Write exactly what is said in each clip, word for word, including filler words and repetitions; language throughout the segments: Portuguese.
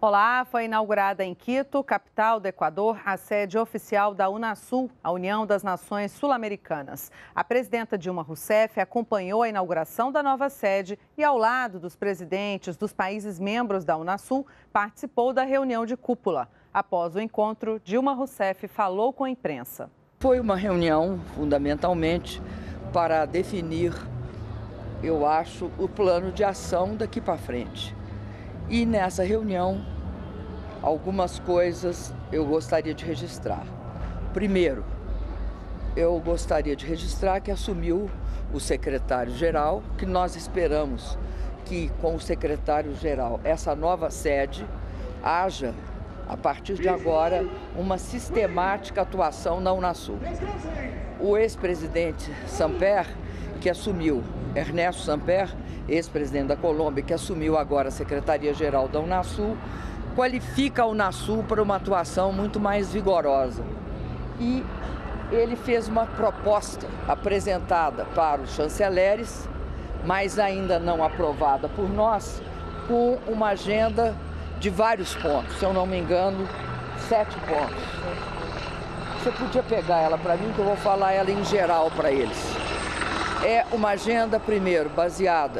Olá, foi inaugurada em Quito, capital do Equador, a sede oficial da Unasul, a União das Nações Sul-Americanas. A presidenta Dilma Rousseff acompanhou a inauguração da nova sede e, ao lado dos presidentes dos países membros da Unasul, participou da reunião de cúpula. Após o encontro, Dilma Rousseff falou com a imprensa. Foi uma reunião, fundamentalmente, para definir, eu acho, o plano de ação daqui para frente. E nessa reunião, algumas coisas eu gostaria de registrar. Primeiro, eu gostaria de registrar que assumiu o secretário-geral, que nós esperamos que com o secretário-geral essa nova sede haja, a partir de agora, uma sistemática atuação na Unasul. O ex-presidente Samper, que assumiu, Ernesto Samper, ex-presidente da Colômbia, que assumiu agora a Secretaria-Geral da Unasul, qualifica a Unasul para uma atuação muito mais vigorosa. E ele fez uma proposta apresentada para os chanceleres, mas ainda não aprovada por nós, com uma agenda de vários pontos, se eu não me engano, sete pontos. Você podia pegar ela para mim, que eu vou falar ela em geral para eles. É uma agenda, primeiro, baseada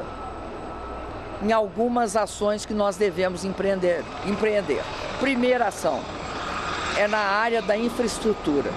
em algumas ações que nós devemos empreender. empreender. Primeira ação é na área da infraestrutura.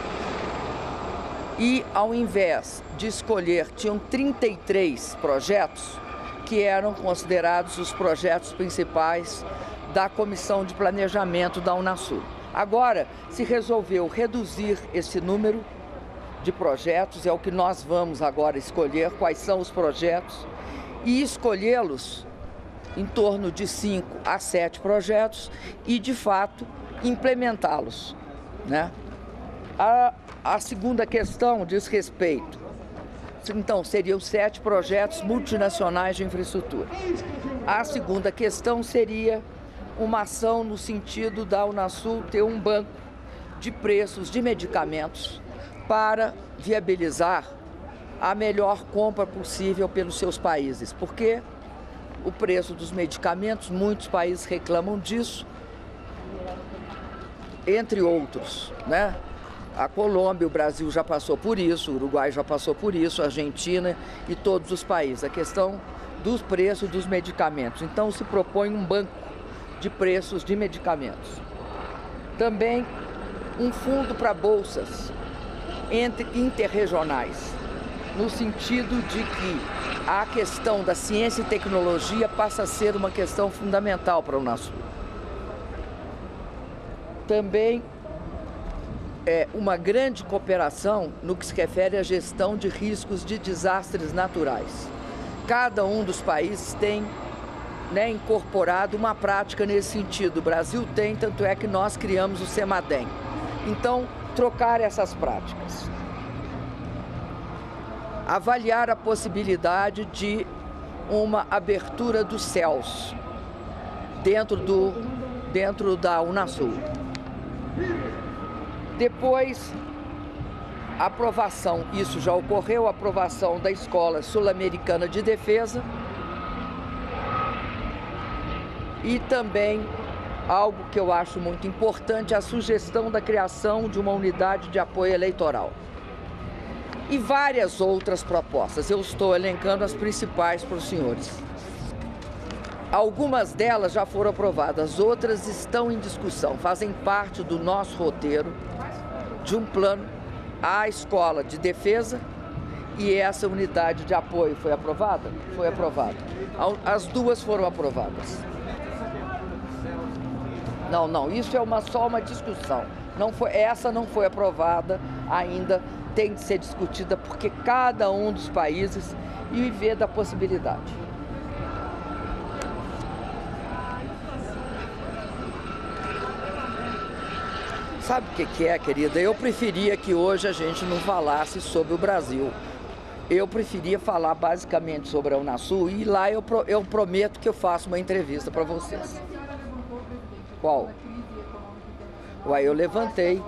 E, ao invés de escolher, tinham trinta e três projetos que eram considerados os projetos principais da Comissão de Planejamento da Unasul. Agora, se resolveu reduzir esse número de projetos, é o que nós vamos agora escolher, quais são os projetos, e escolhê-los em torno de cinco a sete projetos e, de fato, implementá-los, né? A, a segunda questão diz respeito, então, seriam sete projetos multinacionais de infraestrutura. A segunda questão seria uma ação no sentido da Unasul ter um banco de preços de medicamentos para viabilizar a melhor compra possível pelos seus países, porque o preço dos medicamentos, muitos países reclamam disso, entre outros, né? A Colômbia, o Brasil já passou por isso, o Uruguai já passou por isso, a Argentina e todos os países, a questão dos preços dos medicamentos. Então se propõe um banco de preços de medicamentos. Também um fundo para bolsas entre interregionais, no sentido de que a questão da ciência e tecnologia passa a ser uma questão fundamental para o Unasul. Também é uma grande cooperação no que se refere à gestão de riscos de desastres naturais. Cada um dos países tem, né, incorporado uma prática nesse sentido. O Brasil tem, tanto é que nós criamos o CEMADEM. Então, trocar essas práticas. Avaliar a possibilidade de uma abertura dos céus dentro, do, dentro da Unasul. Depois, a aprovação, isso já ocorreu, a aprovação da Escola Sul-Americana de Defesa e também algo que eu acho muito importante, a sugestão da criação de uma unidade de apoio eleitoral. E várias outras propostas. Eu estou elencando as principais para os senhores. Algumas delas já foram aprovadas, outras estão em discussão, fazem parte do nosso roteiro de um plano. A escola de defesa e essa unidade de apoio foi aprovada? Foi aprovada. As duas foram aprovadas. Não, não, isso é uma, só uma discussão. Não foi, essa não foi aprovada ainda, tem de ser discutida porque cada um dos países e vê da possibilidade. Sabe o que que é, querida? Eu preferia que hoje a gente não falasse sobre o Brasil. Eu preferia falar basicamente sobre a Unasul e lá eu, pro, eu prometo que eu faço uma entrevista para vocês. Qual? Uai, eu levantei.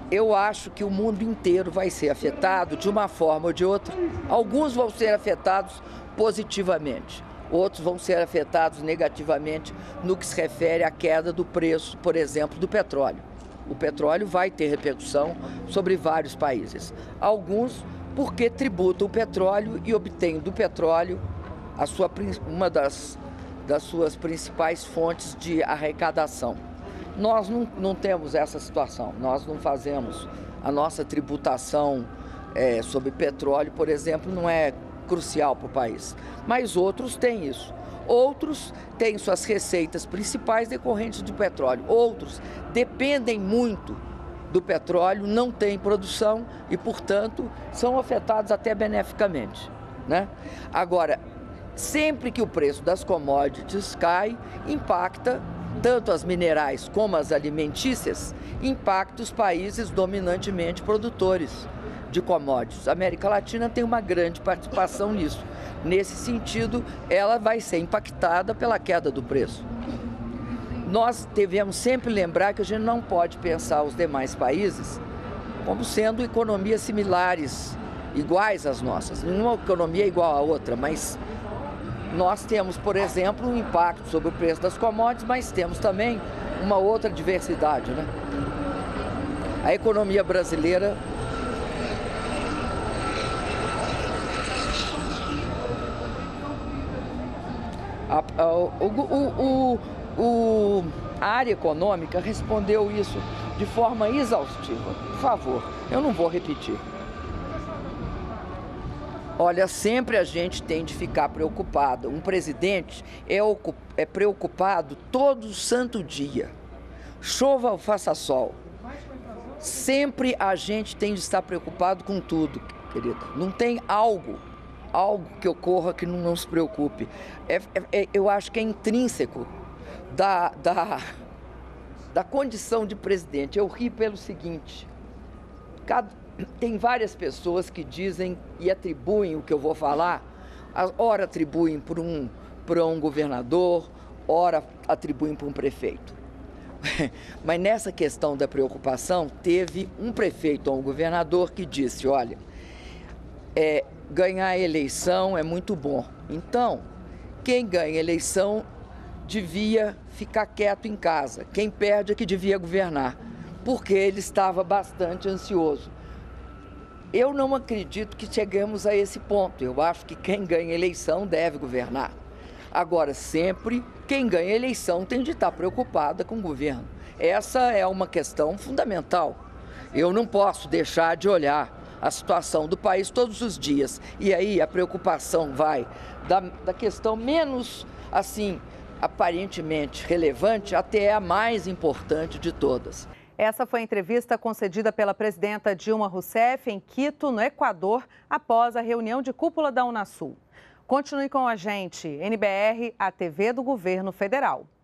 eu acho que o mundo inteiro vai ser afetado de uma forma ou de outra. Alguns vão ser afetados positivamente, outros vão ser afetados negativamente no que se refere à queda do preço, por exemplo, do petróleo. O petróleo vai ter repercussão sobre vários países. Alguns porque tributam o petróleo e obtêm do petróleo a sua, uma das, das suas principais fontes de arrecadação. Nós não, não temos essa situação, nós não fazemos, a nossa tributação é, sobre petróleo, por exemplo, não é crucial para o país, mas outros têm isso. Outros têm suas receitas principais decorrentes do petróleo, outros dependem muito do petróleo, não têm produção e, portanto, são afetados até beneficamente, né? Agora, sempre que o preço das commodities cai, impacta tanto as minerais como as alimentícias, impacta os países dominantemente produtores de commodities. A América Latina tem uma grande participação nisso. Nesse sentido, ela vai ser impactada pela queda do preço. Nós devemos sempre lembrar que a gente não pode pensar os demais países como sendo economias similares, iguais às nossas. Nenhuma economia é igual à outra, mas nós temos, por exemplo, um impacto sobre o preço das commodities, mas temos também uma outra diversidade, né? A economia brasileira a, a, o, o, o, o, a área econômica respondeu isso de forma exaustiva. Por favor, eu não vou repetir. Olha, sempre a gente tem de ficar preocupado. Um presidente é, é preocupado todo santo dia. Chova ou faça sol. Sempre a gente tem de estar preocupado com tudo, querida. Não tem algo, algo que ocorra que não nos preocupe. É, é, eu acho que é intrínseco da, da, da condição de presidente. Eu ri pelo seguinte, cada... Tem várias pessoas que dizem e atribuem o que eu vou falar, ora atribuem para um, para um governador, ora atribuem para um prefeito. Mas nessa questão da preocupação, teve um prefeito ou um governador que disse, olha, é, ganhar a eleição é muito bom. Então, quem ganha a eleição devia ficar quieto em casa. Quem perde é que devia governar, porque ele estava bastante ansioso. Eu não acredito que chegamos a esse ponto. Eu acho que quem ganha eleição deve governar. Agora, sempre, quem ganha eleição tem de estar preocupada com o governo. Essa é uma questão fundamental. Eu não posso deixar de olhar a situação do país todos os dias. E aí a preocupação vai da, da questão menos, assim, aparentemente relevante até a mais importante de todas. Essa foi a entrevista concedida pela presidenta Dilma Rousseff em Quito, no Equador, após a reunião de cúpula da Unasul. Continue com a gente, N B R, a T V do Governo Federal.